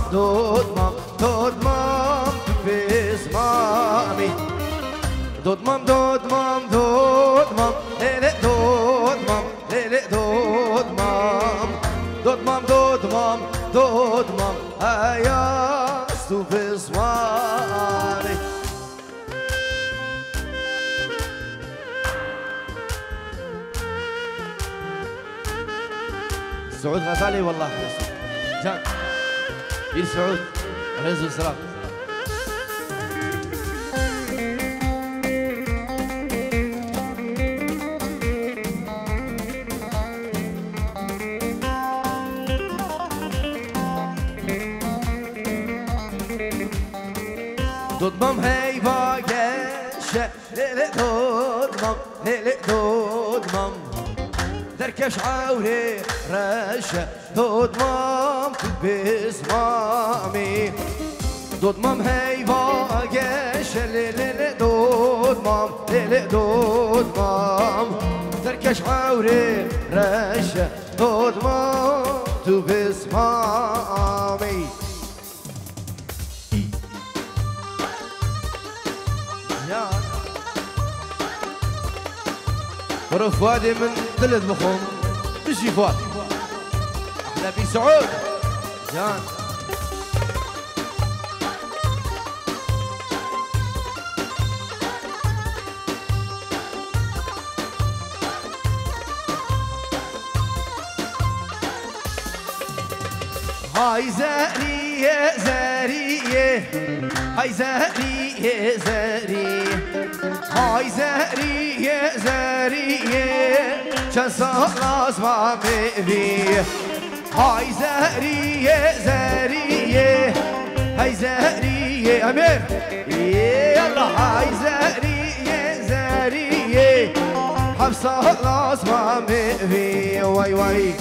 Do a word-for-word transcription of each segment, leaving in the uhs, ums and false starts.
دود مام دود مام في زمامي دود مام دود مام دود مام ليلي دود مام ليلي دود مام دود مام دود مام دود مام هيا استو في زمامي سعود غزالي والله جان بير سعود رزق السلام ضدمم هي باقش ليلي ضدمم ليلي ضدمم دركش عوري رشا ضدمم بزمامي ضدمم هي باقش ليلي ضدمم ليلي ضدمم دركش عوري رشا ضدمم بزمامي ورا فؤادي من ثلاث بخوم مشي فؤاد احلى في سعود جان هاي زهرية زهرية هاي زهرية زهرية هاي زهرية زهرية كان صلاص ما مبيه هاي زهرية زهرية هاي زهرية أمير يلا هاي زهرية زهرية حب صلاص ما مبيه واي واي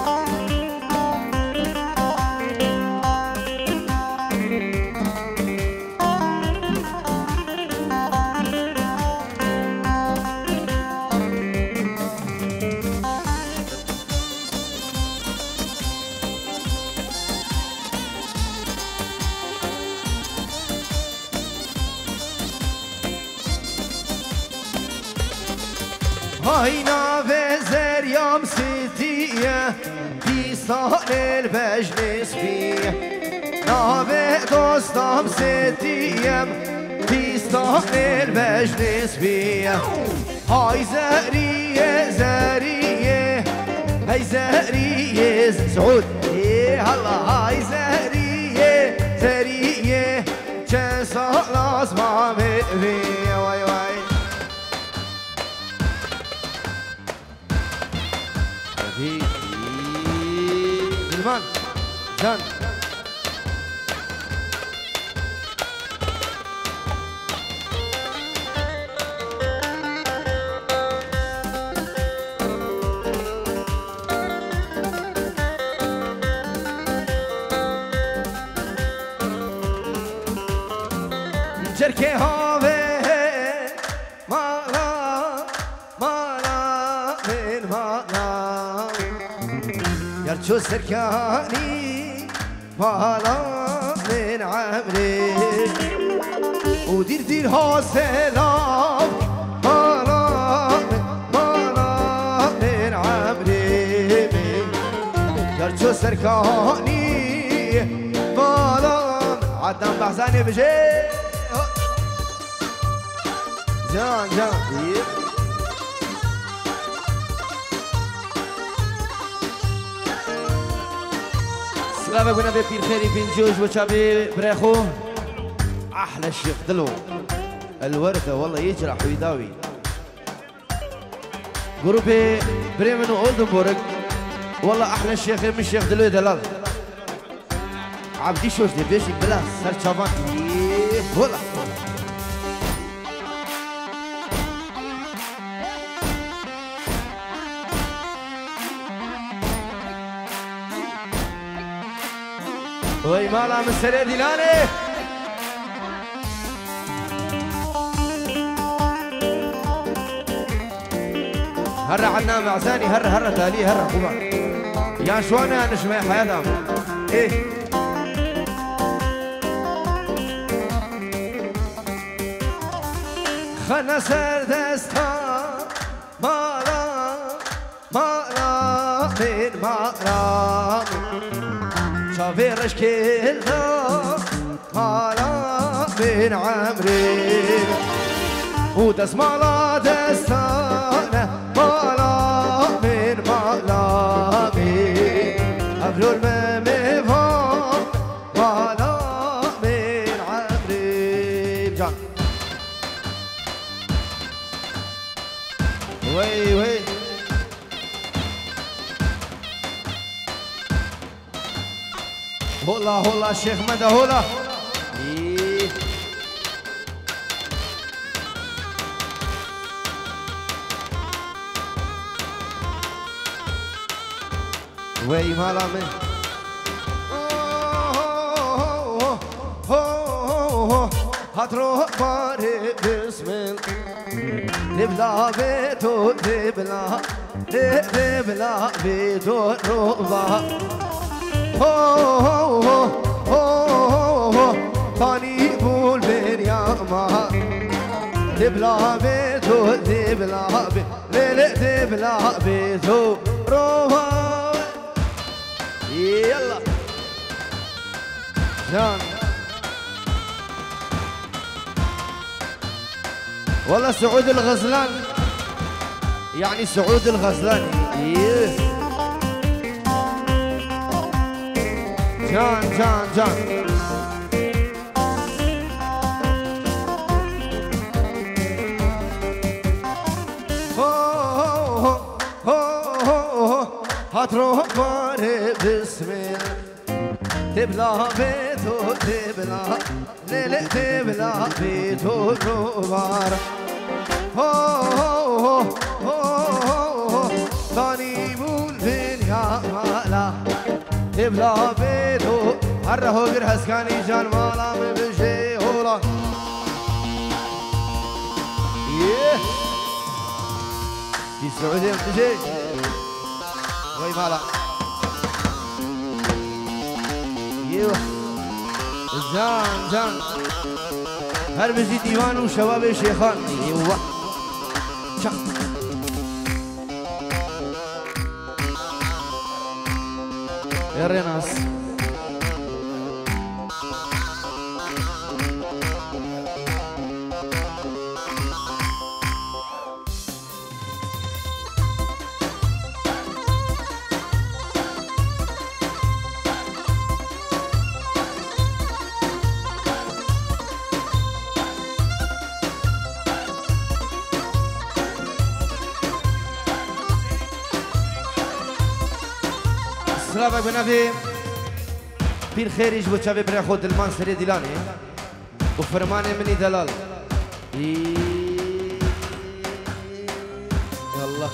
هاي نافذ زريام ستية في صال البجلس فيه نافذ دوستام ستية في صال البجلس فيه هاي زهرية زهرية هاي زهرية سعود ايه هلا هاي زهرية زهرية كان صلاص ما مبيه واي واي سلمان جان جركي هاوي مالا مالا من مالا يرجو سركاني مالا من عمري ودير دير ها سلام مالا مالا من عمري يرجو سركاني مالا عدم بحزاني بجي جان جان سلامة قلنا بير خيري بين جوج وشابي بريخو أحلى الشيخ دلو الوردة والله يجرح ويداوي جروبي بريمن وأولدنبورغ والله أحلى الشيخ من الشيخ دلو دلال عبدي شوش دي بيشي بلا سر شابان والله وي مالا من سرير ديلاني هرة عنا معزاني هرة هرة تالي هرة قمر يا شوانا نشمي حياتهم ايه خنا سر دستان مالا مالا من مالا شافيرش كلها مالا من عمري ودس مالا دستانه مالا من مالا من أبلور ممفان مالا من عمري جان وي وي هولا هولا شيخ مدى هولا إيه. وي مالا من هتروح باري بسم الله نبلا بيتو نبلا نبلا بيتو روضا هو هو هو طاني بول بين يا ما دبلا بيتو دبلا بي ليلة دبلا بيتو روها يلا جان والله سعود الغزلان يعني سعود الغزلان إيه. جان جان جان هو هو هو هتروح باري بسم الله تبلا بيتو تبلا ليلة تبلا بيتو روبار هو هو هو ثاني مول بين يا مالا تبلا بيتو عرهو غير هسكاني جان مالا من بجي هولا يه في السعودية بجي وي مالا ايوه جان جان هر بزي ديوان وشباب شيخان ايوه شق يا ريناس سلامك بنافي بير خيريج وشافي بريخود المان سري ديلاني وفرماني مني دلال يلا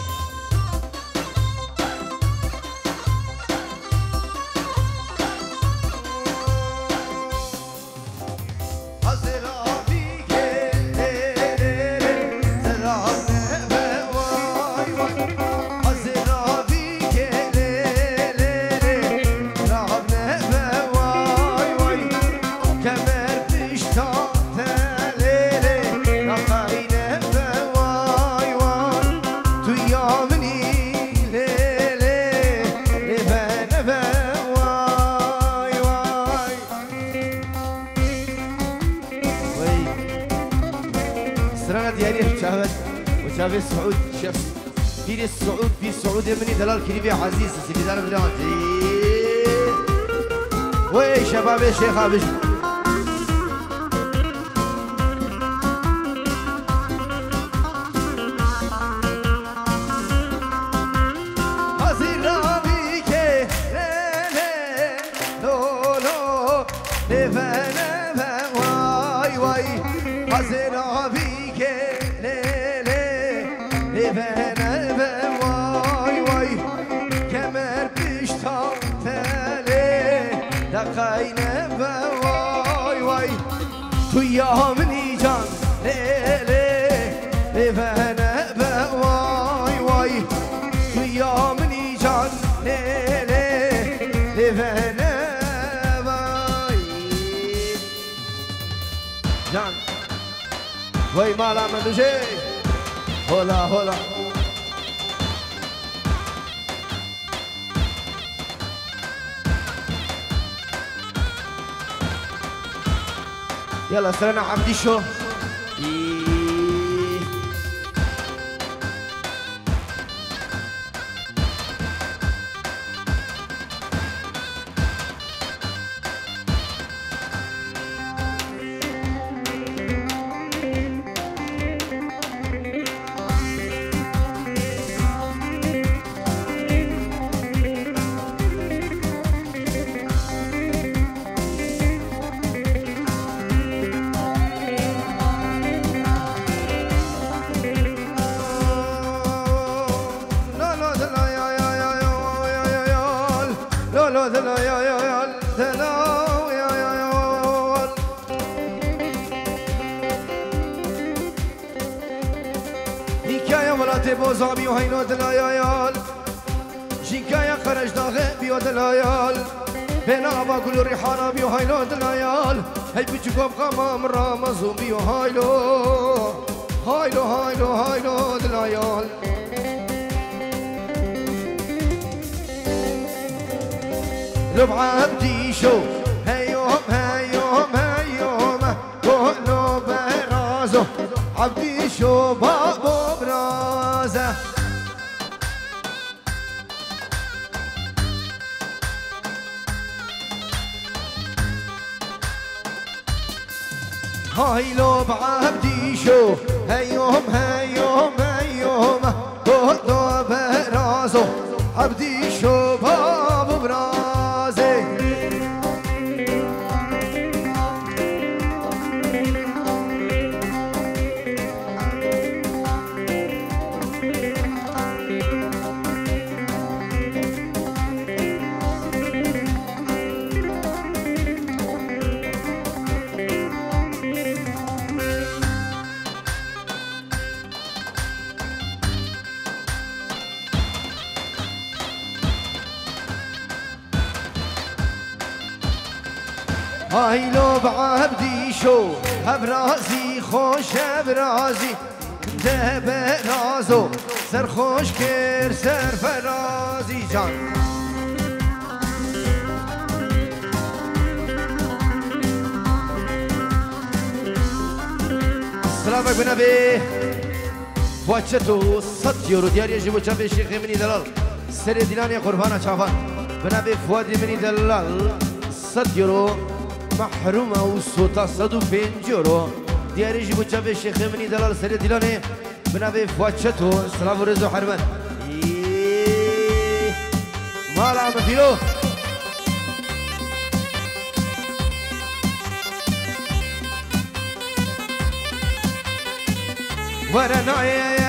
شافي السعود شاف في السعود في السعود مني دلال كريبي عزيز سيدي دار بلاد وي شباب الشيخ ابش يا مني جان ليلي لفنا واي واي يا مني جان ليلي لفنا واي جان وای مالا من دوشی هلا هلا يلا سرنا عبدي شو بوزابي وهينو دلايال جيكايا خرج داغي بيو دلايال بينا باقول ريحانا بيو هينو دلايال هي بيجيكو بقامام رامزو بيو هايلو هايلو هايلو هايلو دلايال لو بعبدي شو هيوم هيوم هيوم كله برازو عبدي شو بابو برازه هاي لو بعبدي شو هيوم هيوم هيوم كله برازو عبدي شو بابو برازه هاي لو بعبدي شو هبرازي خوش هبرازي ده برازو سر خوش كر سر فرازي جان سلامك بنبي فواتشتو صد يورو ديار يجيبو جنب الشيخ مني دلال سر ديناني قربانا شافان بنبي فوادي مني دلال صد يورو محرومه وصوتا صد و پنج یورو دیاری جیبو جنب شیخ منی دلال سر دیلانه بنابه فواتشتو سلام و رزو حرمت مالا مفیرو ورا ناي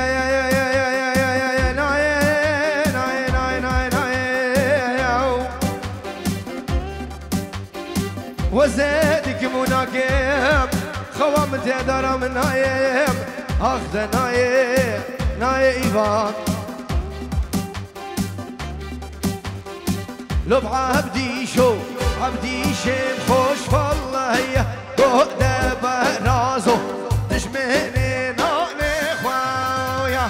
وزادك مناكب خوام تدار من نايم اخذ ناي ناي ايفان لو بعبدي شو عبدي شيم خوش والله يا قد برازو تشمهني ناني خوايا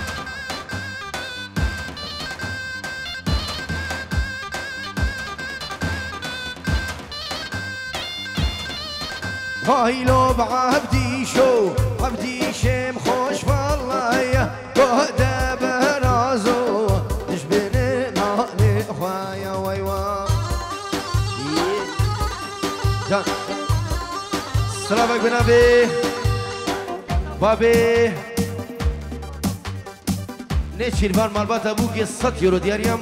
هاي لو بعبدي شو عبدي شيم خوش والله يا قد برازو تشبهني ناني خوايا ويوا جان سلامك بنابي بابي نشير بار مالبات ابوك صد يورو دياريم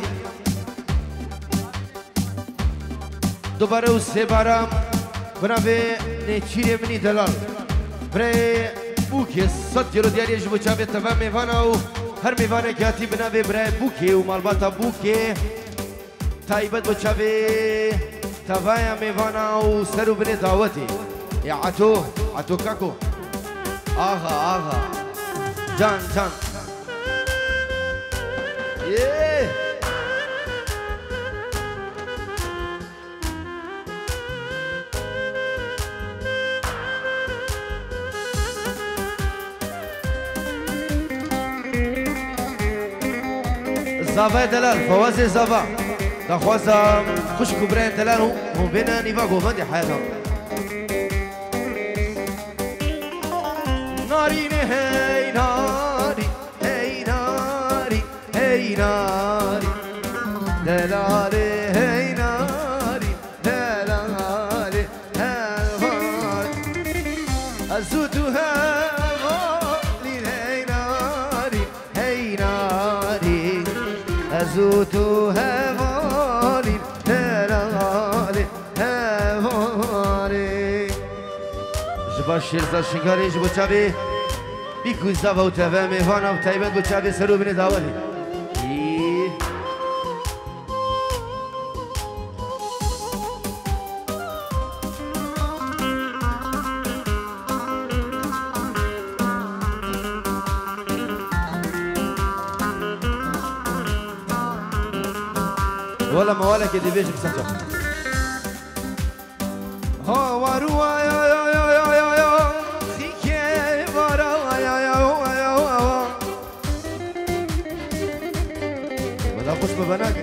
دوباره و سه بارم بنابي نشير مني دلال برای بوكي صد يورو دياري جبو چابه تفا ميوانا و هر ميوانا كاتي بنابي برای بوكي و مالبات بوكي تايبت بو چابه تفايا ميوانا و سرو بني دعوتي يا عتو عتو كاكو آغا آغا جان جان يه زافا دلال فوازي زافا دخوازا خوش كبرين دلال هم بينا نيفا قوفاندي حياتهم ناري هي ناري هي ناري هي ناري دلالي هي ناري دلالي هاي أزودها زوتو هوالي هلالي هوالي جبا شيرزا شنگاري جبو چابي بيكو زاوا و تفا ميوانا و تايبت بو چابي سرو بني داوالي ولا موالك دي بيجي بسنجا ها وارو يا يا يا يا يا يا خيكي وارا يا يا يا يا ولا خوش ببناك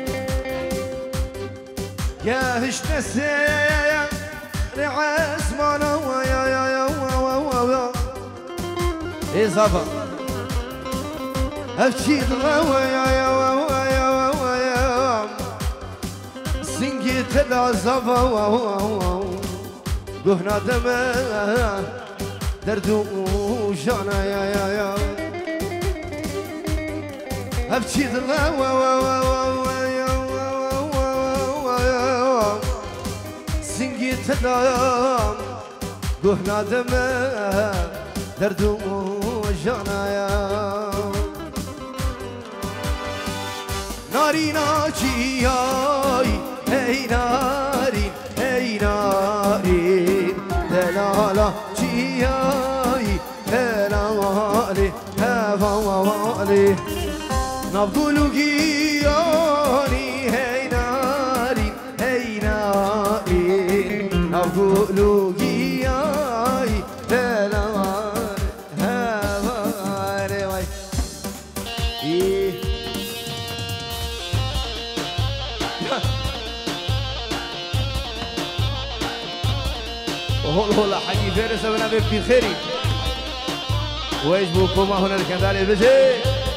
يا هش نسي رعاس مانا يا يا يا يا ايه زابا افشي ضغوا يا يا تدا زفا قهنا دمه دردو جانا يا يا يا ابكي ضلا سنجي تدا قهنا دمه دردو جانا يا ناري ناجي hey nari, hey nari, delala çiyay, delali, hevali, nabdulu giyani, hey nari, hey nari, nabdulu giyay, delali, hevali, vay. هول هول حقي فارس وانا بفي خيري ويش بوكما هنا الكندالي بجي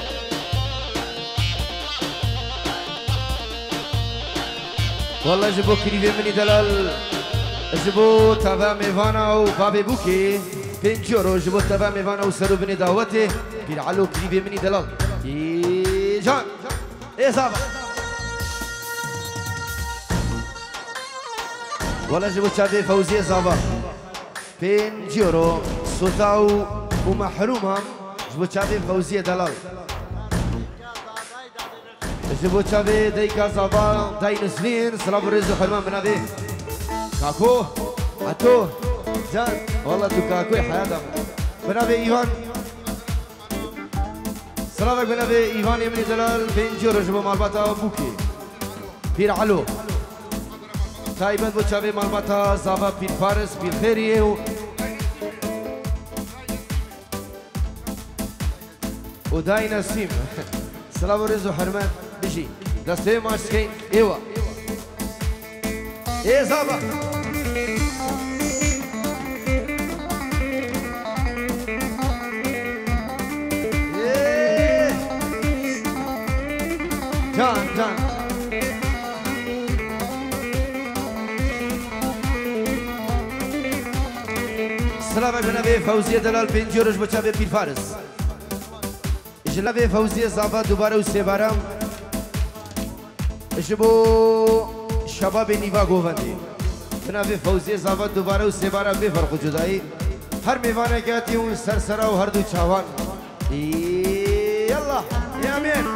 والله جبو كريفي مني دلال جبو تبا ميفانا وبابي بوكي بنجورو جبو تبا ميفانا وسرو بني دعوتي بيرعلو كريفي مني دلال اي جان ايه صابا والله جبو تشابي فوزية صابا بين جيرو صوتاو ومحرومة جبو تشابي فوزية دلال جبو تشابي ديكا صابا داي نسلين سلام رزو حلمان بنابي كاكو عتو جان والله تو كاكوي حياتهم بنابي ايوان سلامك بنابي ايوان يمني دلال بين جيرو جبو مالباتا بوكي بير علو تايبن بو چاوي مالباتا زاوا پیر فارس پیر خيريه و وداي نسيم سلام رزو حرمان بيجي دسته ماسكين ايوا ايه زاوا ايه جان جان سلام بنابي فوزية دلال بنجورش بچابي پیر فارس جلابي فوزية زافا دوباره و سيبارم جبو شباب نيفا گووندي بنابي فوزية زافا دوباره و سيبارم بفرق جدائي هر ميوانه كاتي و سرسرا و هر دو چاوان يلا يا امين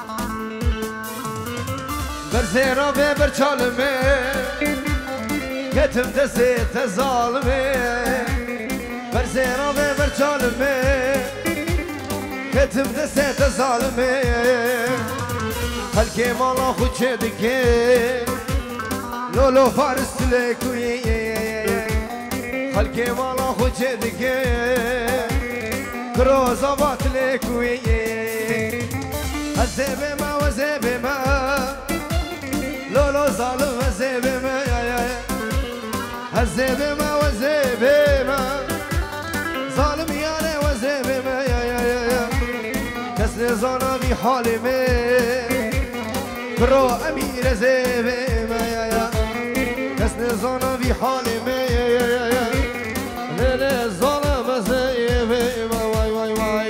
برزيرا ببر چالمه كتم دسيت ظالمي برزيرا برجالمي كتم دسيت ظالمي خلكي مالا خود شدكي لولو فارس تلكوي خلكي مالا خود شدكي كروزا باتلكوي هزيبي ما وزيبي ما لولو ظالم هزيبي ما هزيبي ما وزيبي ما ظالم يانا وزيبي ما يا يا يا كسني زانا بحالي مي برو أمير زيبي ما يا يا كسني زانا بحالي مي يا يا يا ليلي ظالم زيبي ما واي واي واي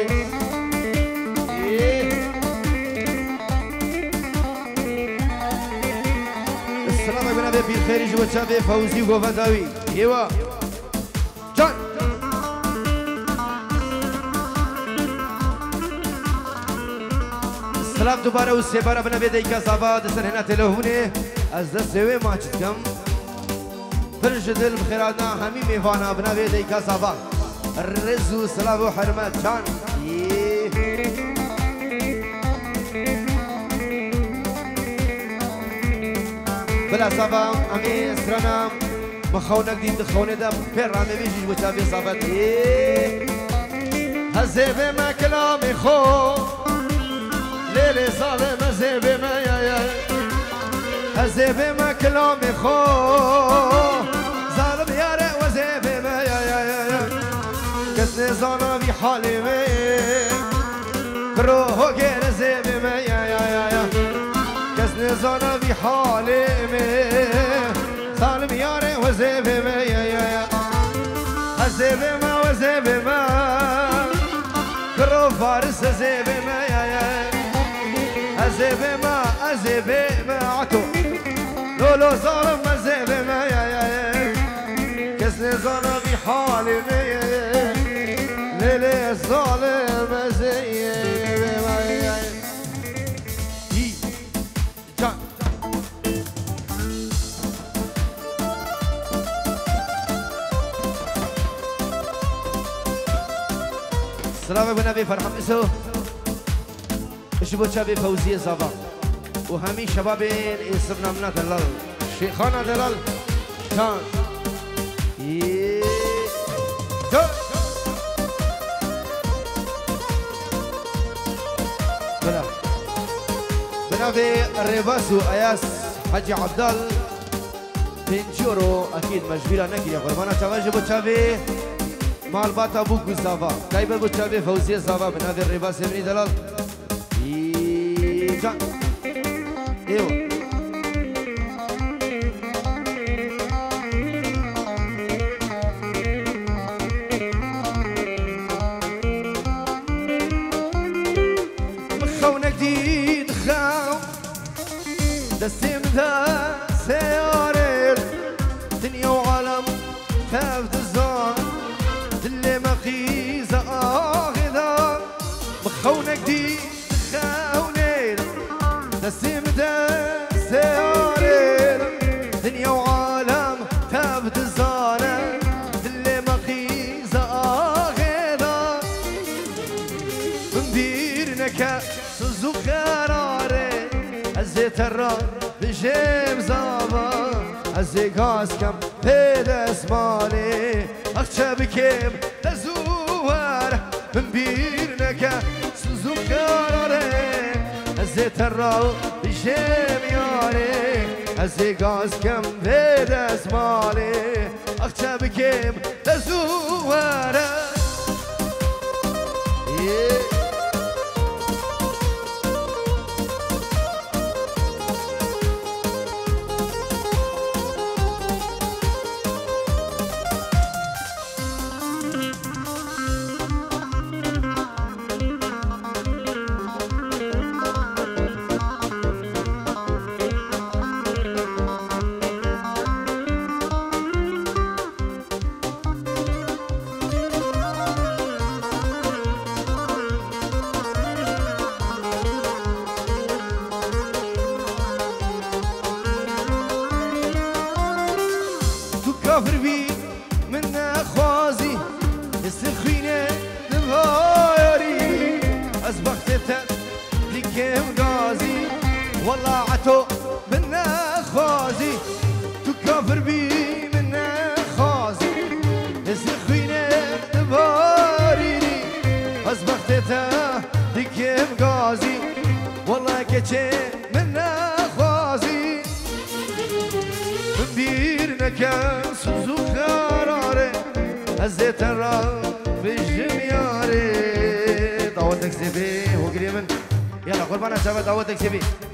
السلام عليكم أبي بير خيري جو تشافي فوزي وغوفنداوي ايوا جان سلام دوباره و سه باره بنوی دیگه زباد سر هنه تلهونه از دست سوی ماچت کم فرش دل بخیراتنا همی میوانا بنوی دیگه زباد رزو سلام و حرمت جان بلا زبام امی اسرانم مخونك دي دخوني دا بير رامي بيجي وتابي زباد هزيبي ما كلامي خو ليلي ظالم هزيبي ما يا يا هزيبي ما كلامي خو ظالم يا ري وزيبي ما يا يا يا كسني ظالم في حالي مي كروهو غير زيبي ما يا يا يا كسني ظالم في حالي مي ظالم يا ري وزيبي ما يا يا هزيبي ما وزيبي ما كرو فارس هزيبي ما يا يا أزيبي ما أزيبي ما عتو لولو ظالم أزيبي ما يا يا كسني ظالم بحالي مي ليلي ظالم أزيبي ما يا هي جان السلام عليكم نبي فرحان مسو شبو شباب فوزي زبا وهمي شبابين اسمنا منا دلال شيخانا دلال كان ايه بلا بنافي الريباسو اياس حجي عبدال بنجورو اكيد مجبيرة نكي يا قربانا تواجه بو شباب مال باتا بوكو زبا دايبا بو شباب فوزي زبا بنافي الريباسو ابني دلال جان ايوه مخونك جديد خاو دسم ذا سيارير دنيا وعالم تافت الزان اللي مخيزة آخذها مخونك جديد نسيم دا سيارين دنيا وعالم تابت الزانة اللي مخيزة آخذة مديرنك سوزو خراري عزيت الرار بجيم زابا عزي قاس كم بيد اسمالي اخشى بكيم لزوار مديرنك سوزو خراري زيت الراو بجيم ياري هزي قاس كم بيد اسمالي اخشى بكيم لزوارة كافر بي من خوازي استخوينه نبايري أزبختته ديكم غازي والله عتو من خوازي تو كافر بي من خوازي استخوينه نبايري أزبختته ديكم غازي والله كتشي من خوازي من بيرنك سوزو خراره هزيت الراب في الجمياري دعوتك سيبي وقريبا يلا قربانا شباب دعوتك سيبي